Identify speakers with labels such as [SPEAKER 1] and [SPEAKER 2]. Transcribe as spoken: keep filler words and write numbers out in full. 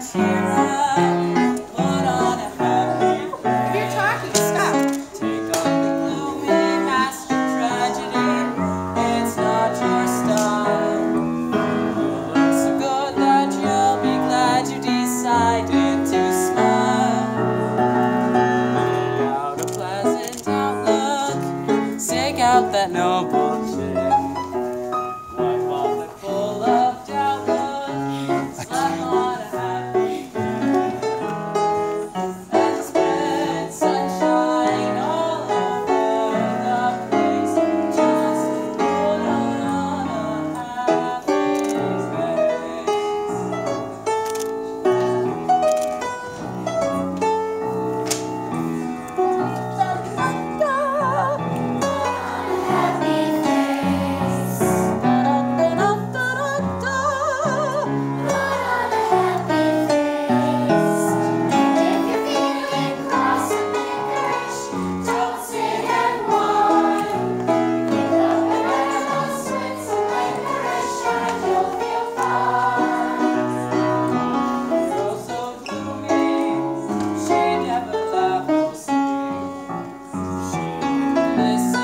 [SPEAKER 1] cheer up, put on a happy face.
[SPEAKER 2] If you're talking, stop.
[SPEAKER 1] Take off the gloomy mask of tragedy, it's not your style. You look so good that you'll be glad you decided to smile. Make out a pleasant outlook, stick out that noble chin. Wipe off the full of doubt look, slap on a happy face, and spread sunshine all over the place. Just put on a happy face. This